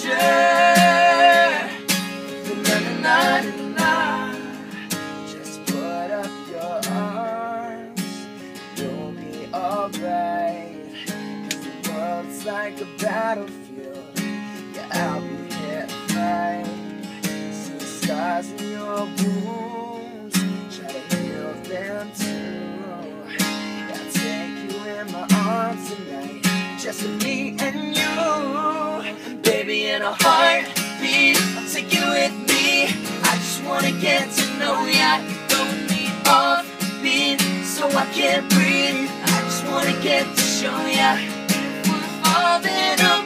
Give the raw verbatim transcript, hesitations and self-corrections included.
Na na na na na. Just put up your arms, you'll be alright. 'Cause the world's like a battlefield, yeah, I'll be here to fight. See the scars in your wounds, try to heal them too. Yeah, I'll take you in my arms tonight, just me and you. Baby, in a heartbeat, I'll take you with me. I just wanna get to know ya. Don't need off beat, so I can't breathe. I just wanna get to show ya. We're falling apart.